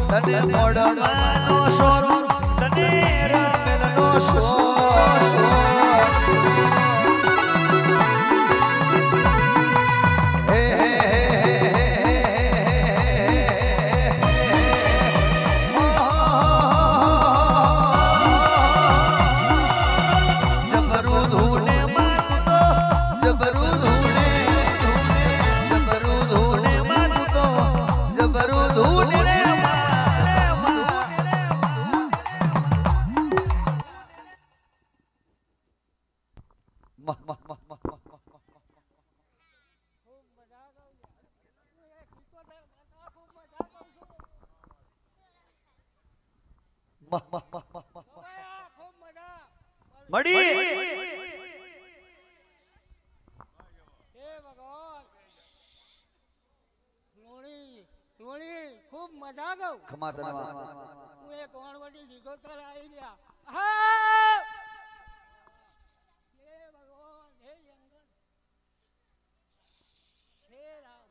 તને મોડવાનો શોખ તને રંગનો શોખ मड़ी खूब मजा गो खमा तनवा तू एक कोणवटी जीगो तर आई गया हां हे भगवान हे जंगल हे राम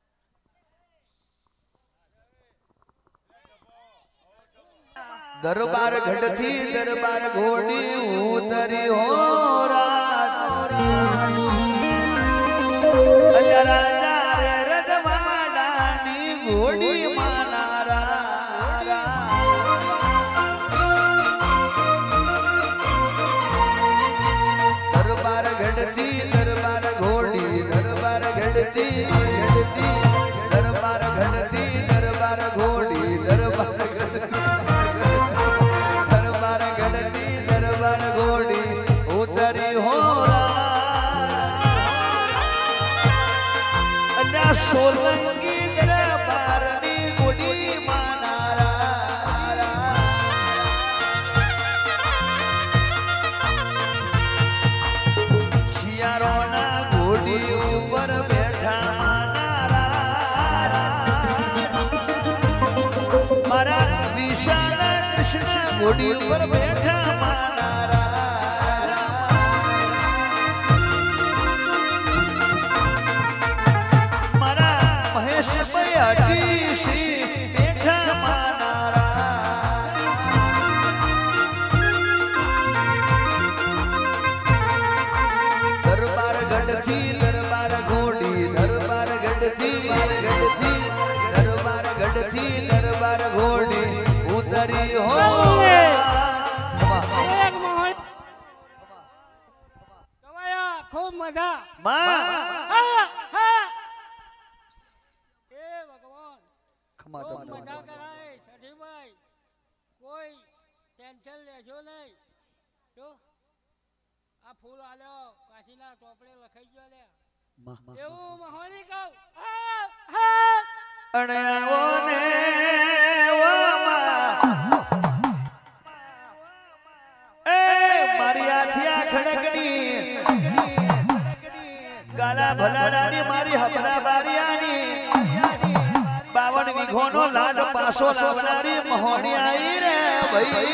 दरबार घट थी दरबार घोड़ी उतरी हो रात राजा रे रजवाड़ी घोड़ी मानारा दरबार घट थी दरबार घोड़ी दरबार घटती दरबार घटती दरबार घोड़ी दरबार घटती दरबार घोड़ी उतरी हो सोलंकी दरबार घोड़ी मानारा शियारो ना घोड़ी ऊपर बैठा मानारा मारा विशाल कृष्ण घोड़ी ऊपर बैठा मानारा मारा महेश बयाटी सी बैठा मानारा दरबार गढ़ती दरबार घोड़ी दरबार गढ़ती दरबार गढ़ती दरबार घोड़ी उतरी हो खूब मजा भगवान खूब मजा कराए सठी भाई कोई टेंशन लेजो नहीं तो आ फूल आलो काशीना टोपड़े लखाई गयो ले एवं महोनी कहू अणे आवो ने वो मारी आथिया खड़कनी गाला भलाडानी मारी हपरा बारियानी 52 वीघोनो लाड पासो लावनारी महोणी आई रे भाई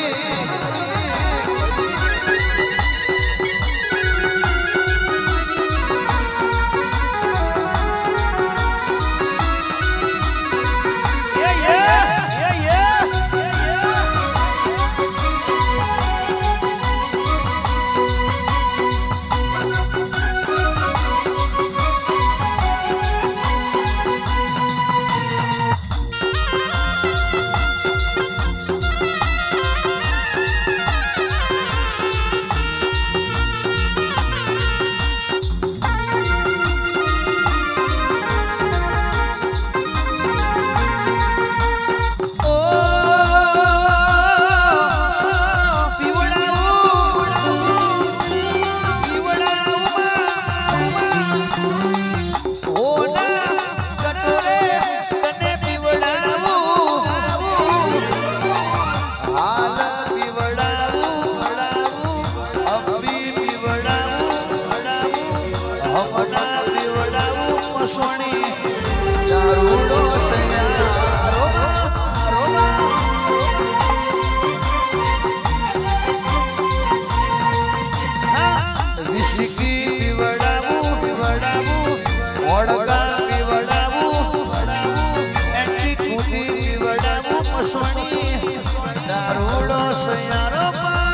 મસોણી દારૂડો સયારો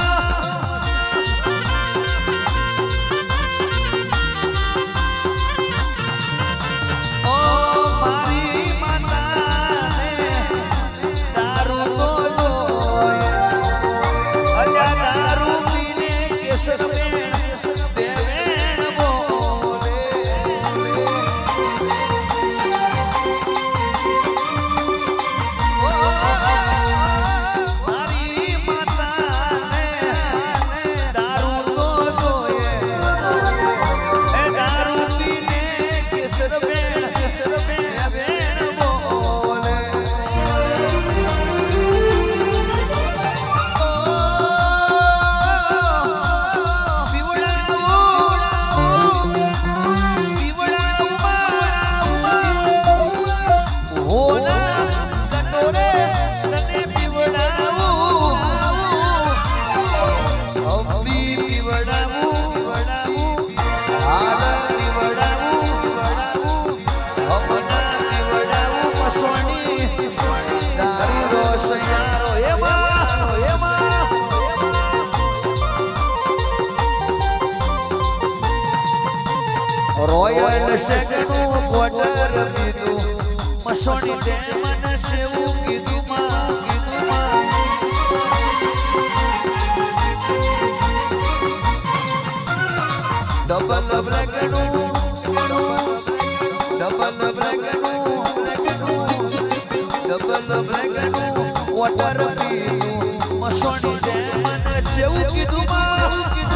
રોયલ સ્ટેગનું ક્વાર્ટર પીધું મસોણી તે મને સેવું કીધું માં ડબલ બ્લેકનું ક્વાર્ટર પીધું મસોણી તે મને સેવું કીધું માં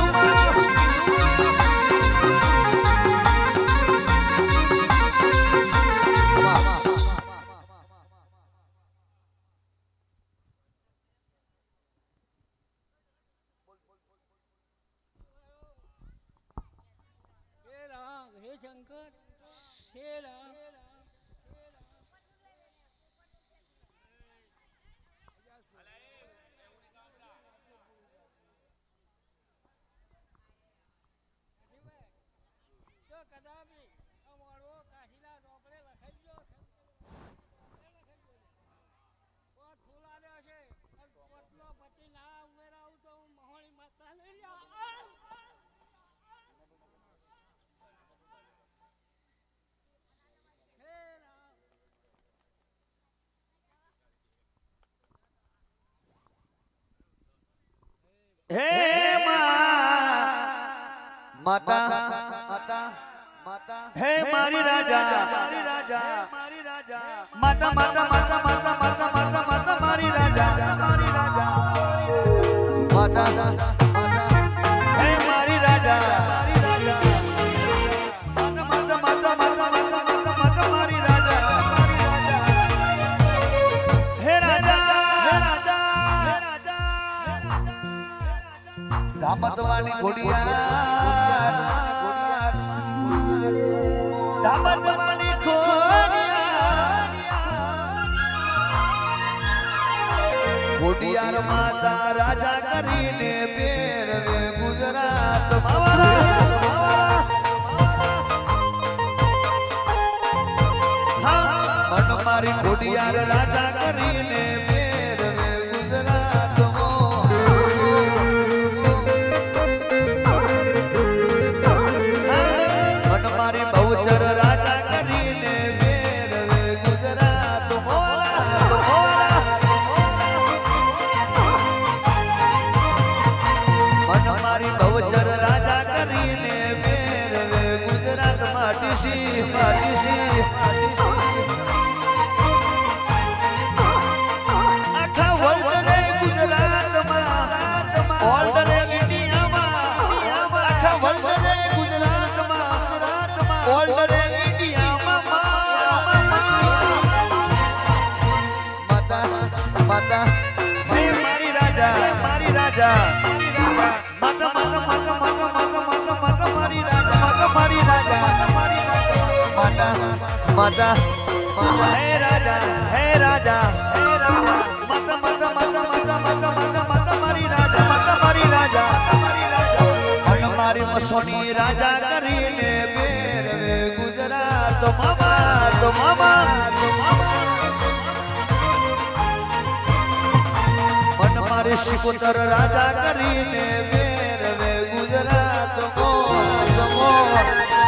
શંકર શેરા કદાપી અમારો કાશીના ચોપડે લખાઈ ગયો ફૂલ આવ્યો છે પોતનો પતિ ના ઉમેરાવું તો હું મહોણી માતા લઈ જાઉં હે માતા હે મારી રાજા માતા માતા માતા માતા માતા માતા માતા મારી રાજા માતા હે મારી રાજા માતા માતા માતા માતા માતા માતા માતા મારી રાજા હે રાજા દામતવાણી ઘોડિયાર દામતવાણી ઘોડિયાર માતા રાજા કરીને પેરવે ગુજરાત મન મારી ઘોડિયાર રાજા કરીને પેરવે ગુજરાત મારી બહુચર રાજા કરીને મેરવે ગુજરાત મન મારી બહુચર રાજા કરીને મેરવે ગુજરાત માટીસી આખા વર્લ્ડ રે ગુજરાતમાં ઓલ રે ઇન્ડિયામાં આખા વર્લ્ડ રે ગુજરાતમાં ઓલ રે ઇન્ડિયામાં માતા હે મારી રાજા માતા માતા માતા માતા માતા માતા મારી રાજા માતા હે રાજા માતા માતા માતા માતા માતા માતા મારી રાજા અને મારી મસોની રાજા કરીને બેરવે ગુજરાત મામા सिकोतर राजा करीने मेरवे गुजरात मोर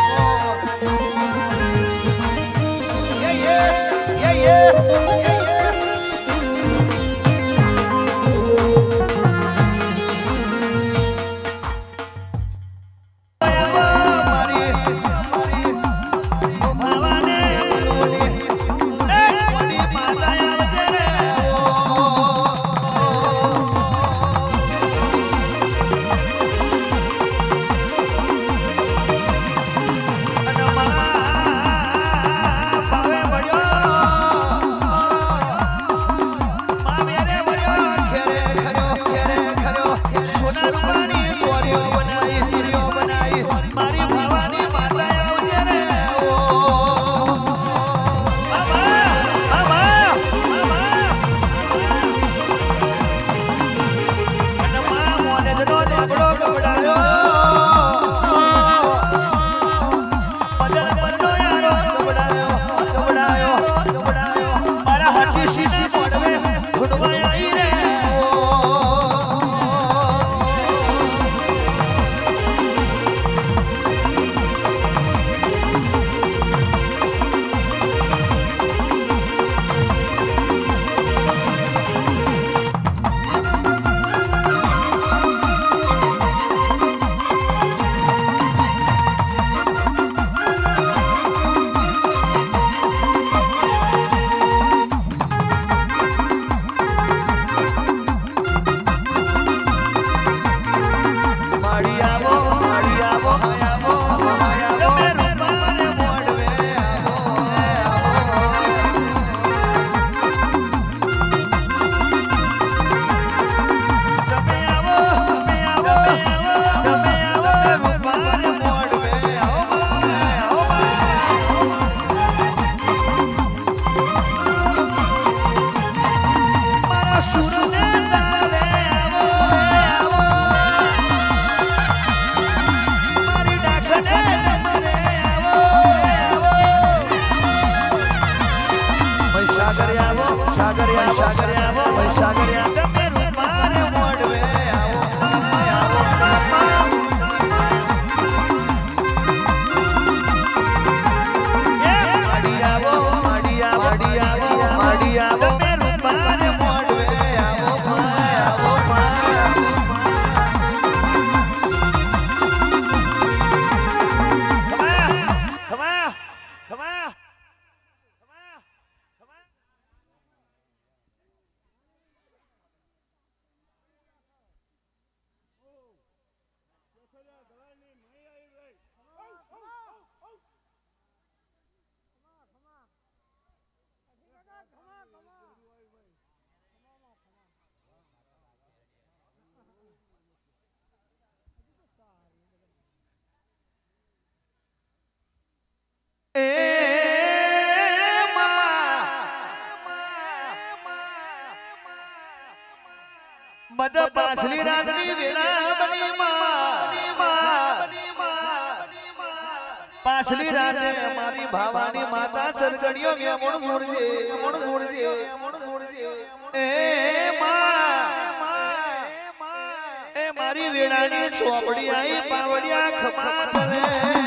मद पाछली रातनी वेला बनी पाछली राते हमारी भावानी माता सरगड़ियों में मुड़ दे ए मारी वेड़ानी चौपड़ी आई पावड़िया खमा तले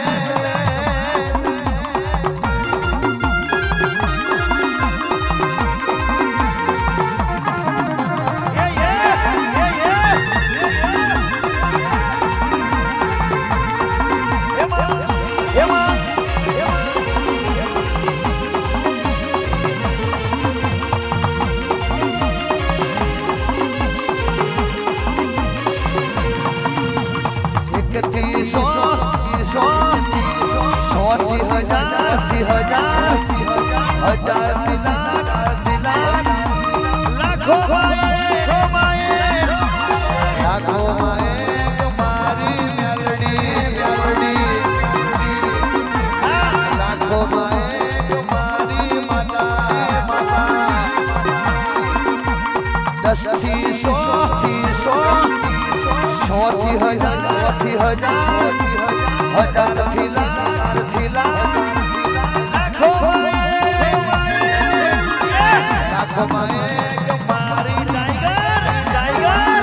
हजार थिला लाखों माए मारी टाइगर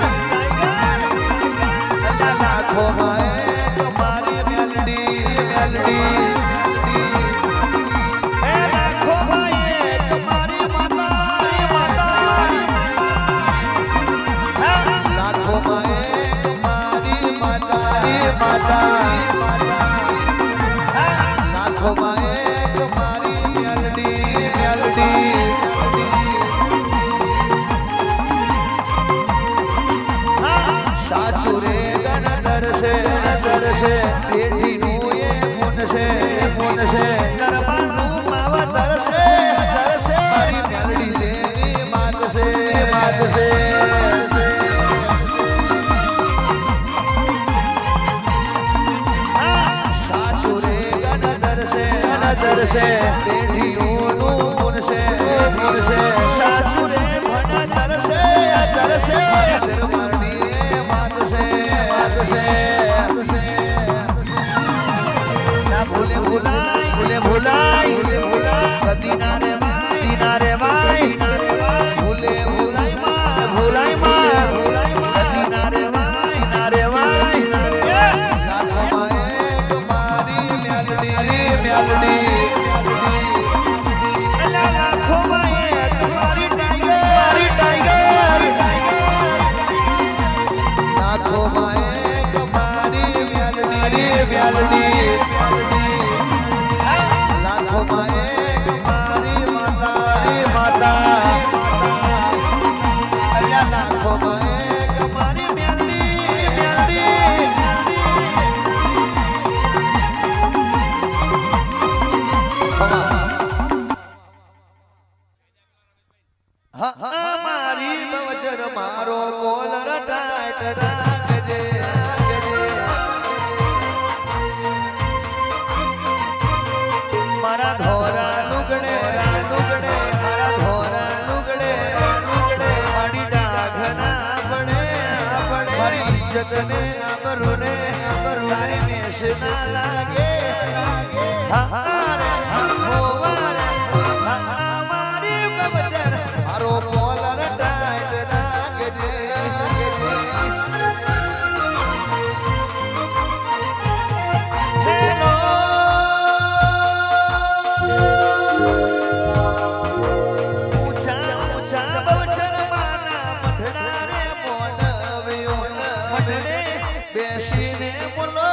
माता लाखों माए तुम्हारी मेलडी मेलडी साचू रे गणधर से पेटी नु ये मुन से गरबानु मावतर से मारी मेलडी देवी मात से साचू रे गणधर से पेटी नु मुन से साचू रे भणधर से दरबारी मात से ना भूले भुलाई दीना रे माई भूले भुलाई माँ दीना रे माई लाखों माए तुम्हारी मेलडी लाखों माए तुम्हारी टाइगर लाखों माए तुम्हारी मेलडी लाखों माए तुम्हारी माता अल्लाह लाखों माए तुम्हारी मेलडी हमारी बवचर मारो कोलर टाइट राखजे मारा धोरा लुगड़े मारा धोरा लुगड़े मारी डाघना बड़े मारी इज्जत ने अमरू ने तारी मेष ना लागे हमारी बवचर मारो कोलर टाइट राखजे हेलो ऊंचा बवचर माना मठड़ा रे मोनव्यो मठड़े बेसीने बोलो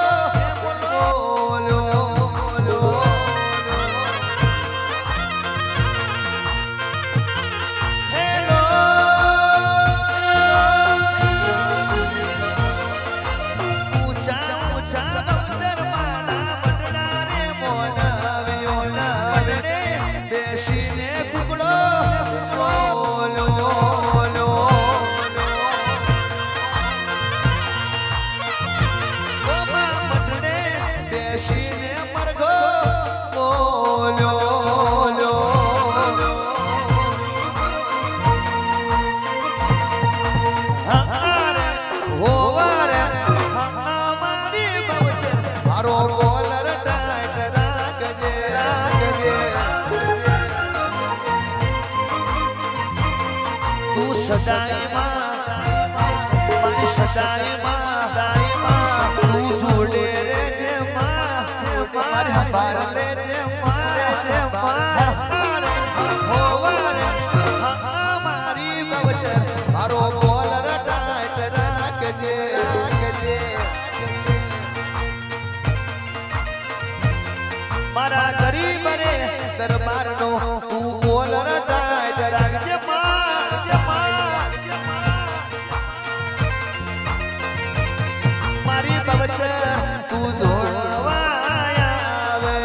हेलो ऊंचा बवचर माना मठड़ा रे मोनव्यो मठड़े बेसीने कुकड़ो मठड़े बेसीने मरगो हमारी बवचर मारो कोलर टाइट राखजे तू सदाई माँ मारी सदाई माँ तू जोड़े रे जे माँ मारे हबार ले जे माँ हमारी बवचर मारो कोलर टाइट राखजे मारा गरीब रे दरबार नो तू कोलर टाइट राखजे मारी बवचर तू दौड़वाया आवे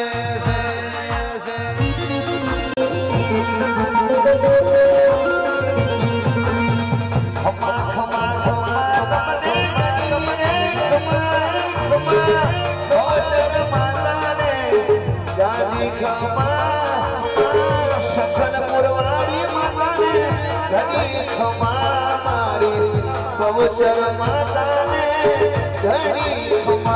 बवचर माता ने जानी खमा सफल पुरवारी माता ने घनी खमा मारी बवचर माता ने घनी खमा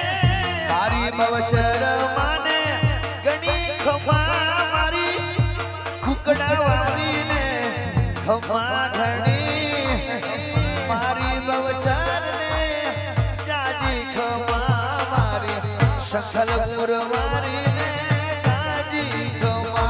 बवचर माने गणी खमा मारी सकलपुर वारी ने जाजी गवा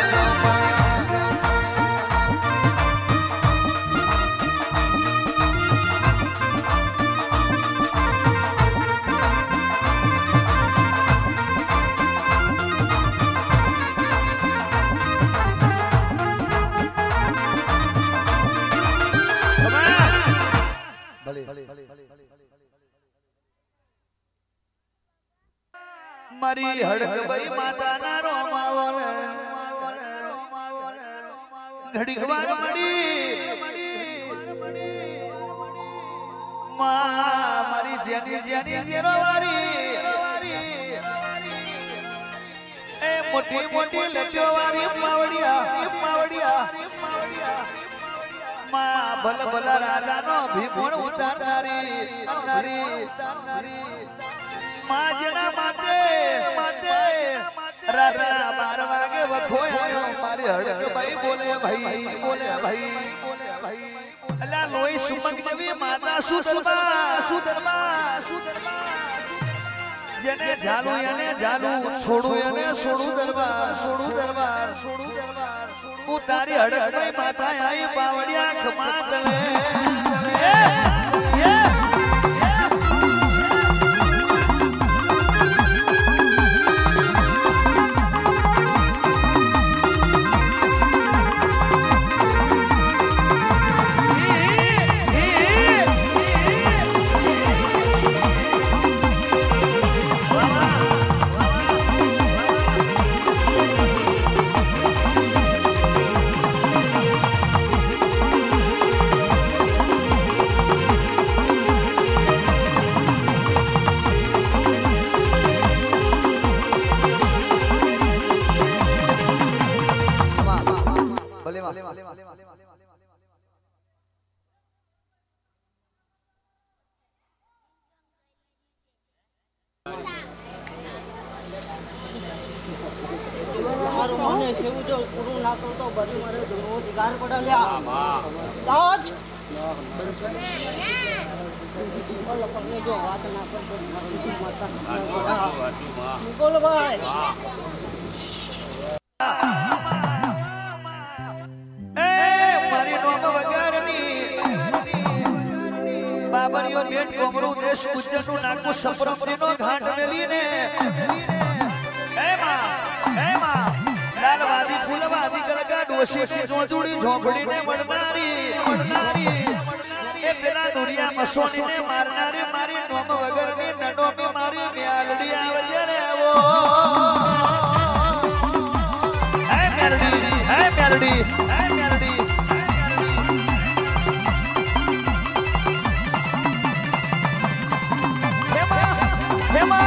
मारी हड़क भाई माता ना रोमावल घड़ी खबर मड़ी मारी जेनी जेनी जेरोवारी ए मोटी मोटी लट्योवारी मावड़िया मां भल भल राजा नो भीमोण उतारनारी माजना माते राजा 12 वागे वखो आयो मारी हड़क भाई बोले भाई अल्ला लोई सुमक जवी माता सुदरबा जेने जालू याने जालू छोड़ू याने छोड़ू दरबार उतारी हड़क भाई माता आई बावड़िया खमात ले बाबरियो बेट कोमरू देश उज्जैन नाकू सप्रमरी नो घाट मेली ने हे मां लालवादी फूलवादी गलगा डोसी से जोजुड़ी झोपड़ी ने मडमारी ए पेला नुरिया मसोनी ने मारनारी मारी नोम वगर ने नडो में मारी म्यालड़ी आवजे रे वो हे म्यालड़ी हेमा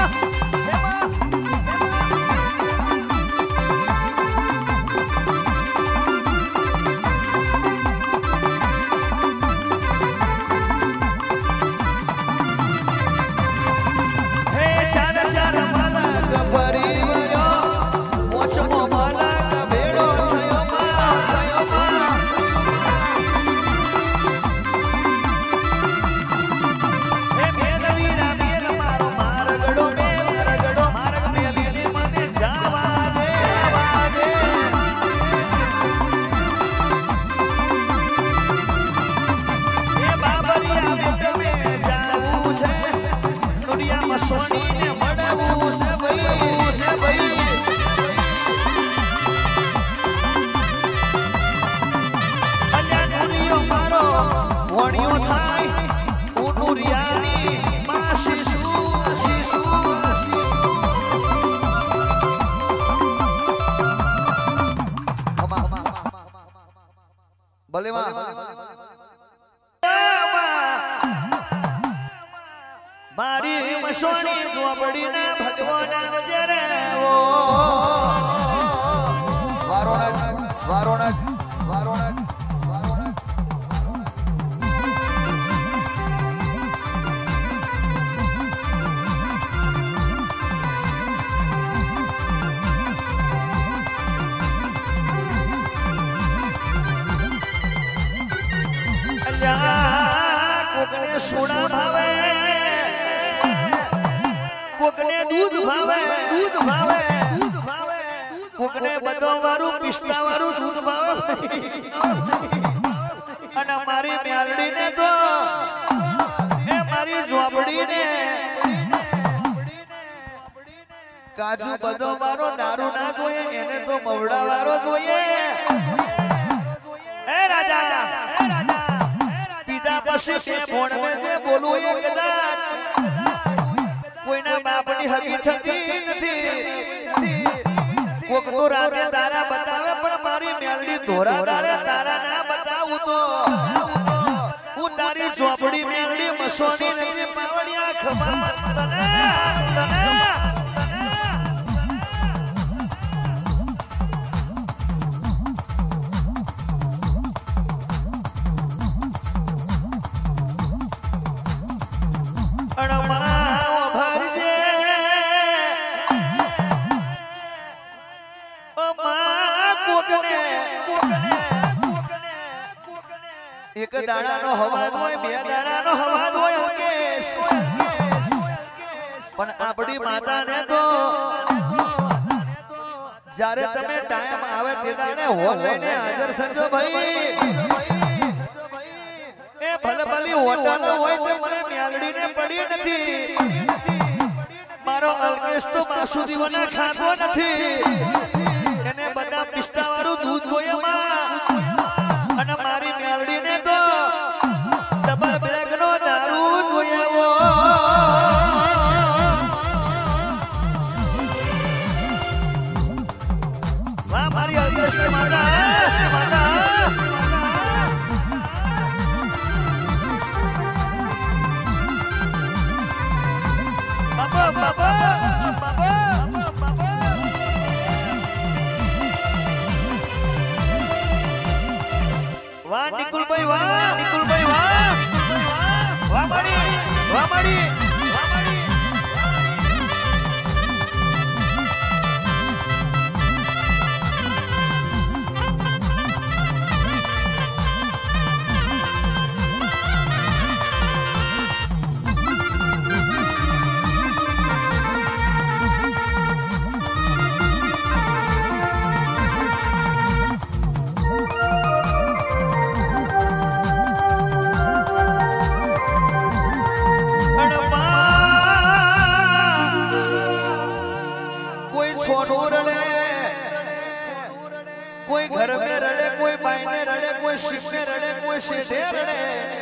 भले मारी मसोनी झोपड़ी ना भगवान वजरे वो वारोणक कोकने सोना भावे कोकने કોકને દૂધ ભાવે કોકને બધો વાળું પિસ્તા વાળું દૂધ ભાવે અને મારી મ્યાલડી ને તો એ મારી ઝોપડીને કાજુ બધો વાળો દારૂ ના જોઈએ એને તો મવડા વાળો જોઈએ એ રાજા પીધા પછી બે ફોન મે જે બોલું એ કદાચ કોઈના બાપની હકી થતી નથી કોક તો રાતે તારા બતાવે પણ મારી મેલડી ધોરા તારા ના બતાવું તો હું તારી ઝોપડી મેલડી મસોની નથી પાવડિયા ખબર તને એક દાડાનો હવાદ હોય બે દાડાનો હવાદ હોય હલકેશ પણ આપણી માતાને તો જ્યારે તમે ટાઈમ આવે તે દાડે હો લઈને હાજર થજો ભાઈ એ ભલભલી હોટલ હોય તે મને મ્યાલડીને પડી નથી મારો હલકેશ તો માસુદીઓને ખાતો નથી એને બધા પિસ્તા વાળું દૂધ જોઈએ અને મારી મ્યાલડીને તો ડબલ બ્લેક નો દારૂ જોઈએ વાહ મારી અદૃષ્ટ માતા બાબા વાહ નિકુલભાઈ વાહ માડી कोई घर में रड़े कोई बाइने रड़े कोई शिव में रड़े कोई सीधे रड़े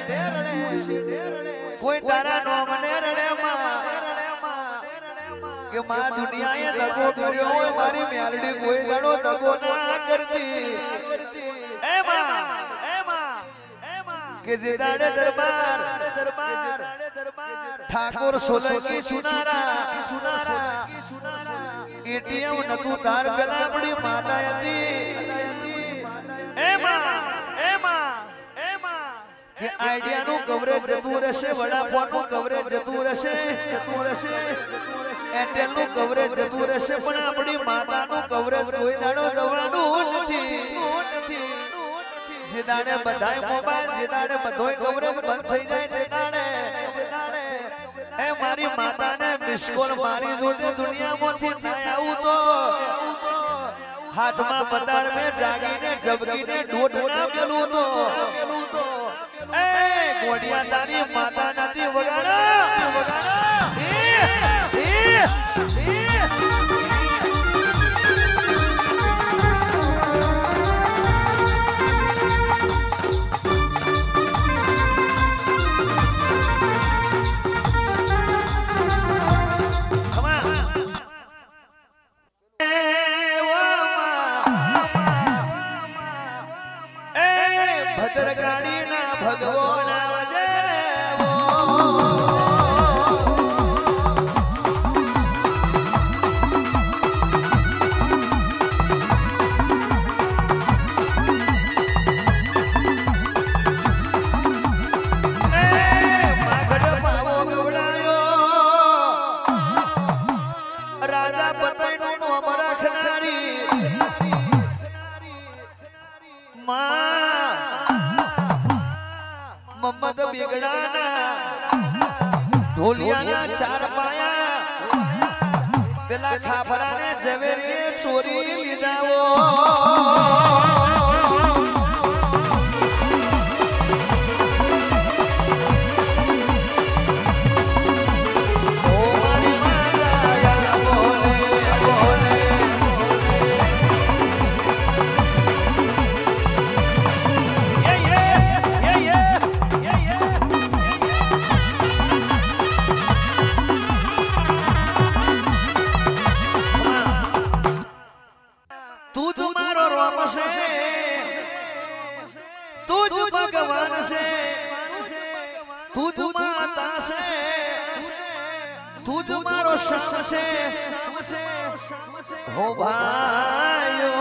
कोई तारा नोमने रड़े मां के मां दुनिया ये दगो कर्यो होय मारी म्यालडी कोई दड़ो दगो ना करती ए मां के जिदाड़े दरबार ठाकुर सोलंकी सुनारा एटीएम नतु तार पेला बड़ी माता यती ए मां के आइडिया नु कवरेज जतू रहेशे वडाफोन नु कवरेज जतू रहेशे एयरटेल नु कवरेज जतू रहेशे पण आपणी माता नु कवरेज कोई दाडो जवानु नथी जे दाडे बधाय मोबाइल जे दाडे बधोय कवरेज बंद થઈ જાય તે દાડે ए मारी माता ने मिसकोल मारी जोते दुनिया मोथी थाय आऊ तो हाथ में पताड़ में जागी ने जबगी ने ढोढ ना पेलू तो ए गोडिया तारी माता नदी वगाड़ा भद्रकाली ना भगवान वजे वो राजा पतई नो अमरा खनारी मम्मद बिगड़ाना ढोलिया ना चार पाया પેલા ખાફરાને ઝવેરીએ ચોરી લીધાઓ हो भाइयो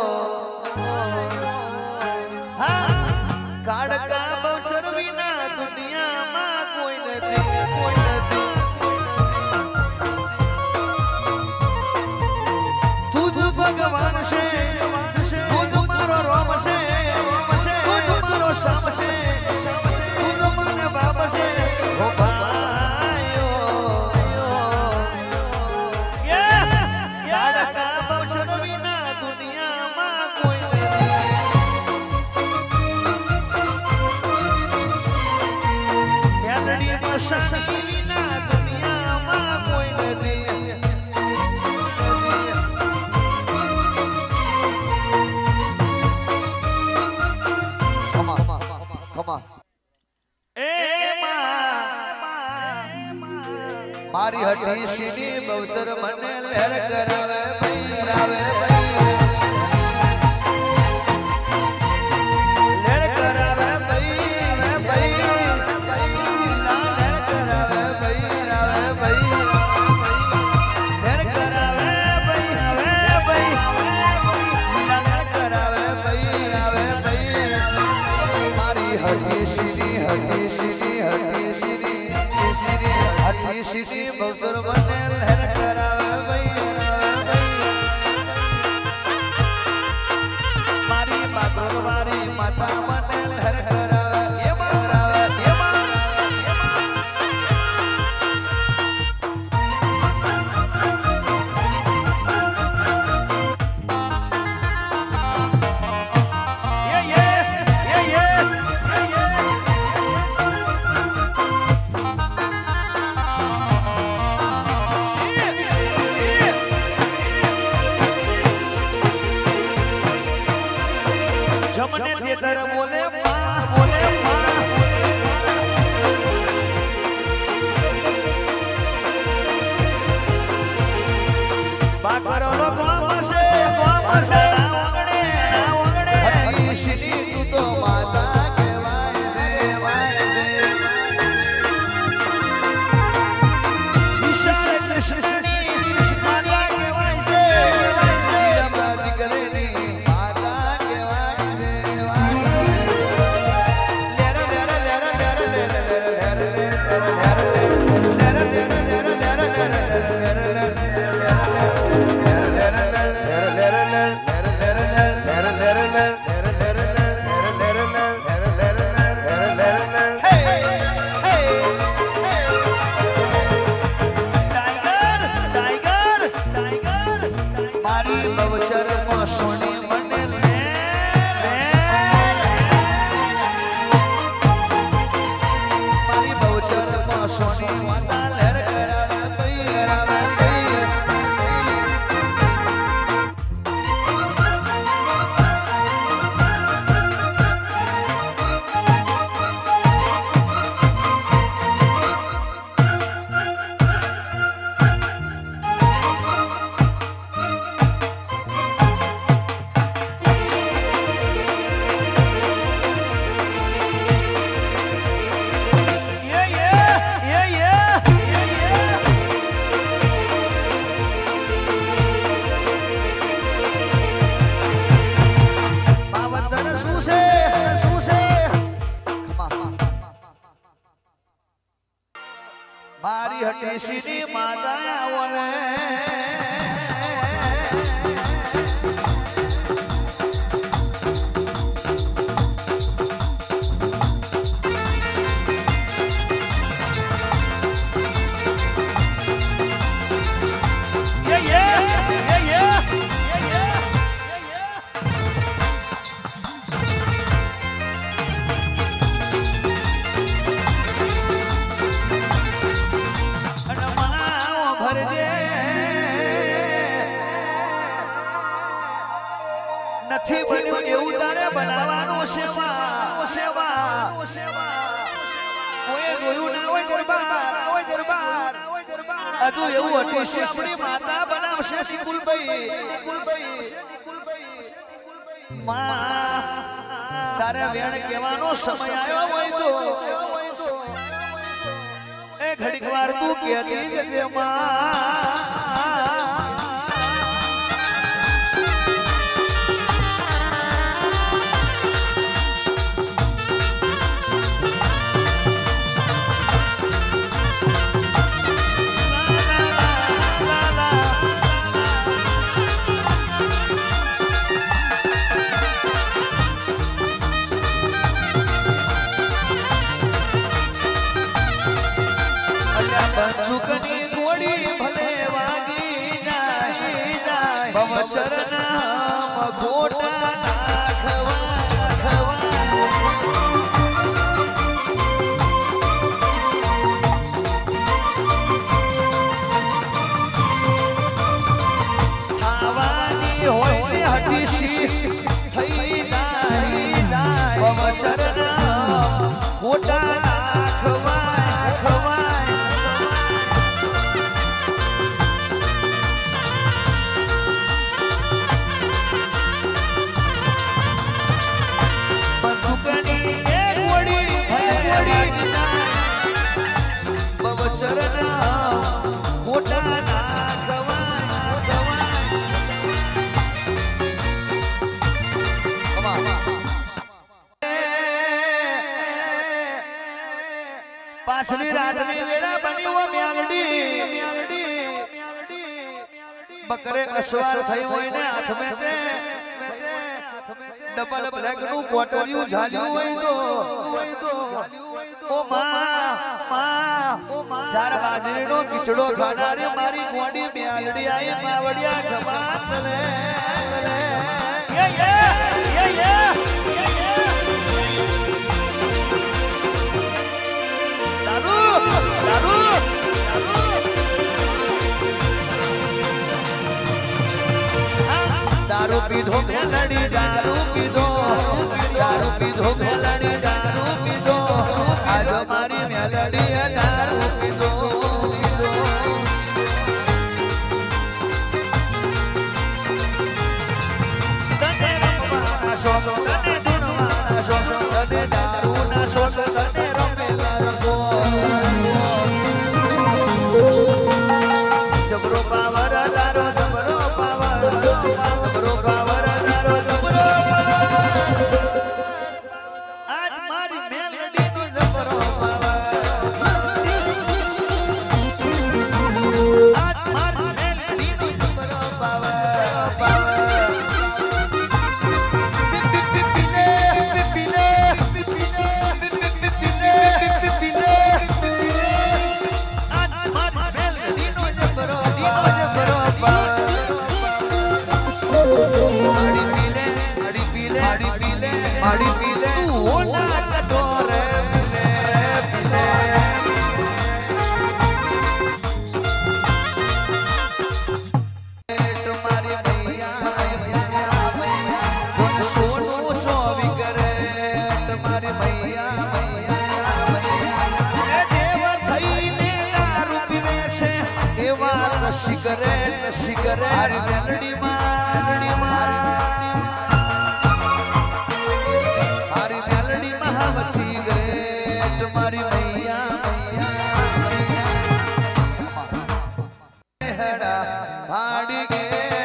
हाँ काड़का बवसर विना दुनियाમાં કોઈ નથી તું જ ભગવાન છે તું જ મારો રોમ છે તું જ મારો શામ છે તું જ મને બાપ છે હો ભાઈઓ કાડકા બવસર વિના દુનિયામાં કોઈ નથી મેલડી મસાણી વિના દુનિયામાં કોઈ નથી मारी हटी सीनी बवसर मने लहर करावे भाई रावे लहर करावे भाई लहर करावे भाई रावे भाई लहर करावे भाई लहर करावे भाई रावे भाई मारी हटी सीनी हटी सीधी बवसर बने लहर करावे भाई मारी बागोल वारी माता बने लहर करावे ये जमने दे दर बोले माँ बाकरो लो गोमसे ना वंगड़े शीशी तू तो माता कहवाय से ईश्वर कृष्णनी माता कहवाय से जीरा दिगरेनी નથી બન્યું એવું તારે બનાવવાનું સેવા કોઈ જોયું ના હોય દરબાર હજુ એવું અતિશય આપણી માતા બનાવશે નિકુલભાઈ માં તારે વેણ કહેવાનો સમય આવ્યો હોય તો એ ઘડીક વાર તું કહેતી જજે માં બંદૂકની ગોળી ભલે વાગી જાય ભવચરના ખોટા ખાવાની હોય ને હટીશી થઈ જાય ભવચરના ખોટા પાછલી રાતની વેળા બની ઓ મ્યાલડી બકરે અસવાર થઈ હોય ને હાથમાં તે ડબલ બ્લેક નું કોટરિયું ઝાલ્યું હોય તો ઓ માં ચાર બાજરીનો ખીચડો ખાનારી મારી ગોડી મ્યાલડી આઈ માવડિયા ગમાત લે दारू पीधो मेलड़ी दारू पीधो मेलड़ी दारू पीधो आज हमारी मेलड़ी है दारू पीधो तने रमवाना शोक तने धुनवाना शोक तने दारू ना शोक तने रमेला रसो जबरो पावर दारो जबरो पावर जबरो पावर दारो जबरो आज मारी मेलडी नो जबरो पावर आज मारी मेलडी नो जबरो पावर माड़ी पीले होना कटोरे पीले तुम्हारी मैया कौन सोनू चोवी करे तुम्हारी मैया ए देव थईने दारू पीवे छे एवा सिगरेट मेलडी मारी मैया भाड़ी गे